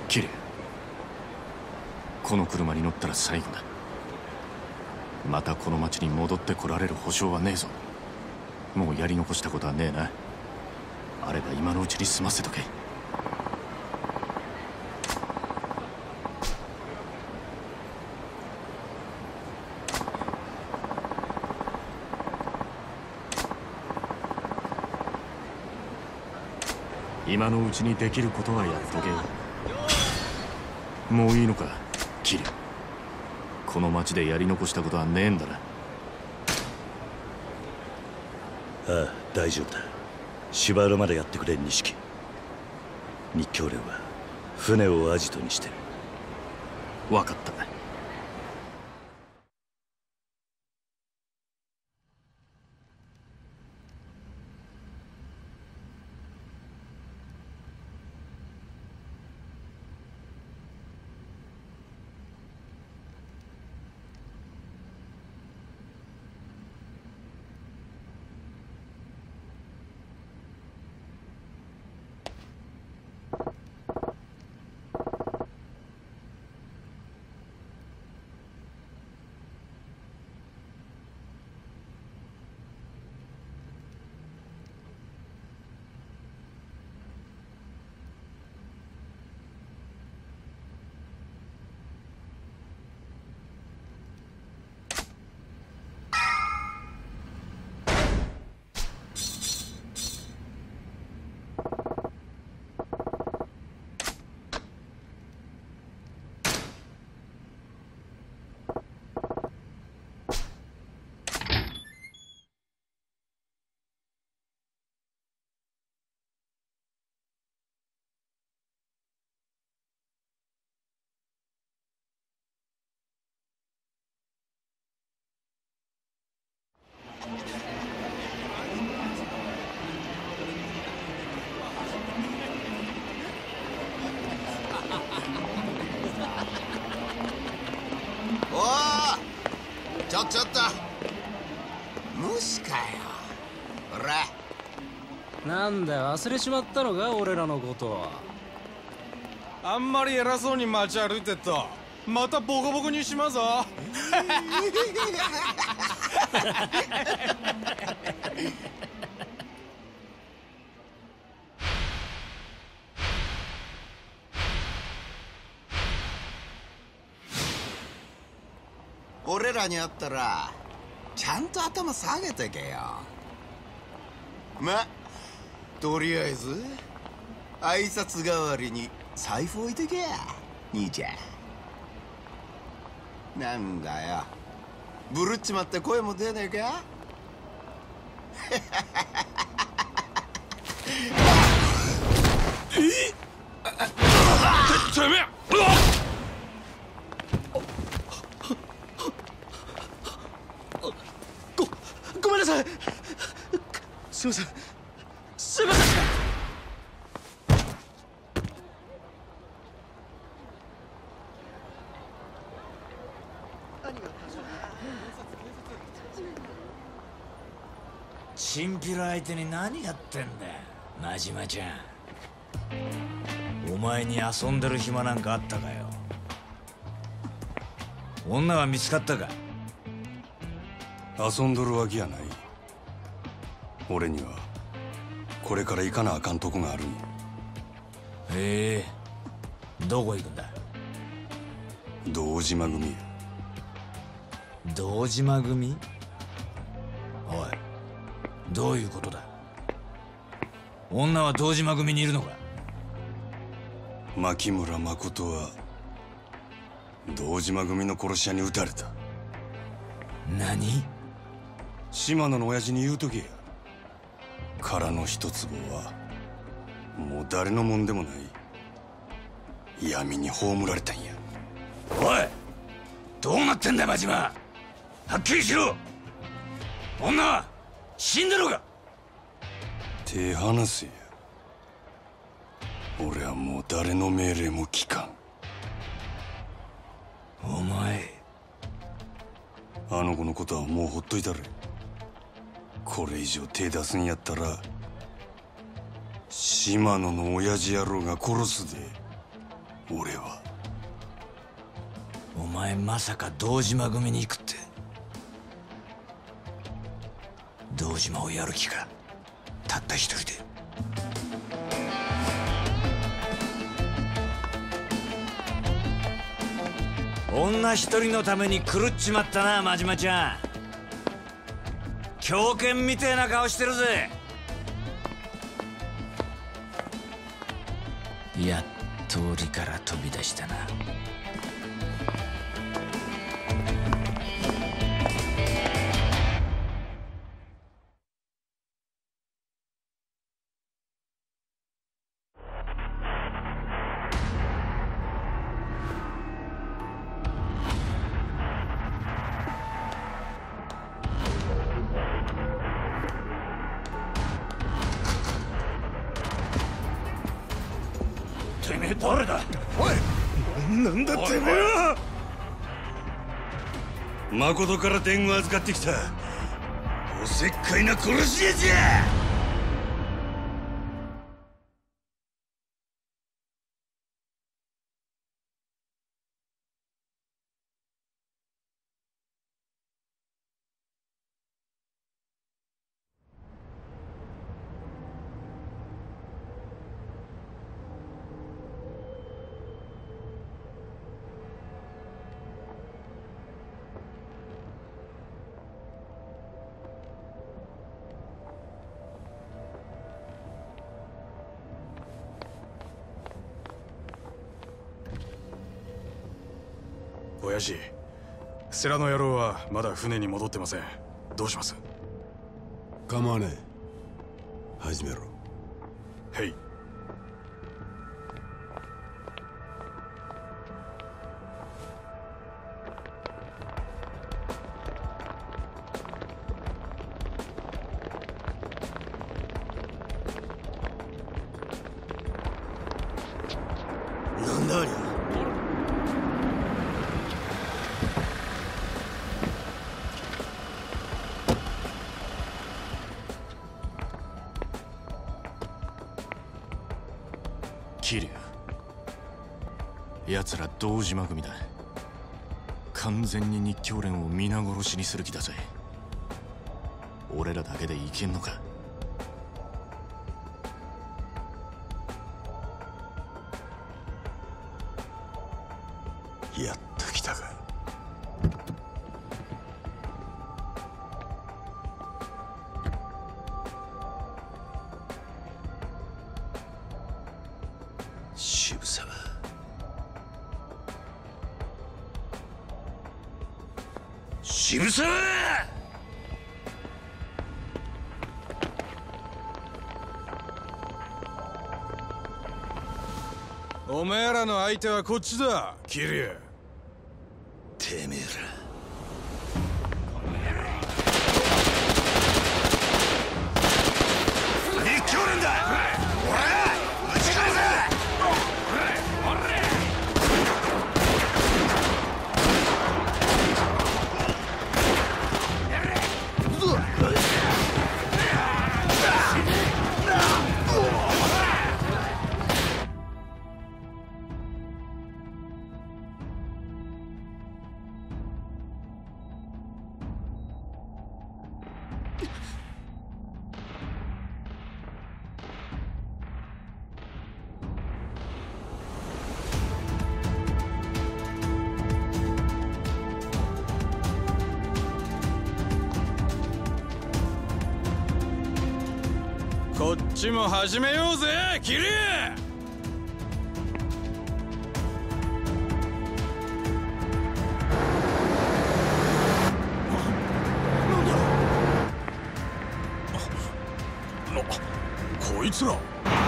キリュウ、この車に乗ったら最後だ。またこの町に戻ってこられる保証はねえぞ。もうやり残したことはねえな。あれば今のうちに済ませとけ。今のうちにできることはやっとけよ。もういいのか、キリュウ。この町でやり残したことはねえんだな。 ああ、大丈夫だ。芝浦までやってくれ、錦。日教連は船をアジトにしてる。 分かった。 ちょっと虫かよ。ほら、 なんだよ、忘れちまったのか俺らのことは。 あんまり偉そうに街歩いてっとまたボコボコにしまぞ。 俺らに会ったらちゃんと頭下げてけよ。ま、とりあえず挨拶代わりに財布置いてけや、兄ちゃん。なんだよ、ブルっちまって声も出ねえか。 てめえ、 ごめんなさい。すいません、すいません。 チンピラ相手に何やってんだよ、真島ちゃん。お前に遊んでる暇なんかあったかよ。女は見つかったか。 遊んどるわけやない。俺にはこれから行かなあかんとこがあるんや。 へえ、どこ行くんだ。 堂島組や。 堂島組？おい、どういうことだ。女は堂島組にいるのか。 牧村誠は堂島組の殺し屋に撃たれた。 何？ 島野の親父に言うとけや。殻の一坪はもう誰のもんでもない。闇に葬られたんや。 おい、どうなってんだよ真島。はっきりしろ。女は死んでるか。 手離せや。俺はもう誰の命令も聞かん。 お前、 あの子のことはもうほっといたれ。これ以上手出すんやったら島野の親父野郎が殺すで。 俺は。 お前まさか堂島組に行くって。堂島をやる気か、たった一人で。女一人のために狂っちまったな、真島ちゃん。狂犬みてえな顔してるぜ。やっと檻から飛び出したな。 てめえ誰だ。 おい、 なんだてめえは。誠から伝言預かってきたおせっかいな殺し屋じゃ。 親父、世良の野郎はまだ船に戻ってません。どうします？ 構わねえ。始めろ。 へい。 なんだありゃ。 桐生、奴ら堂島組だ。完全に日教連を皆殺しにする気だぜ。俺らだけでいけんのか？ やっと来たか。 渋沢。渋沢。 おめえらの相手はこっちだ、桐生。 てめえら。日教連だ。おら、撃ち返せ。 こっちも始めようぜ、桐生。こいつら。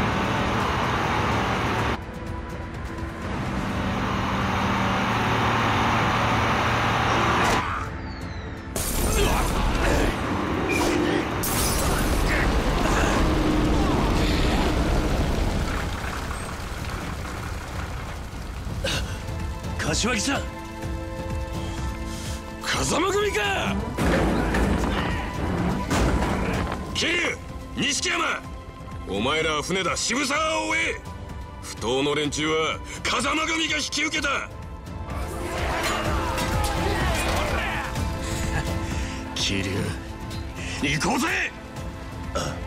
柏木さん。 風間組か。 桐生、錦山、お前らは船だ。渋沢を追え。 不当の連中は風間組が引き受けた。 桐生、行こうぜ。 ああ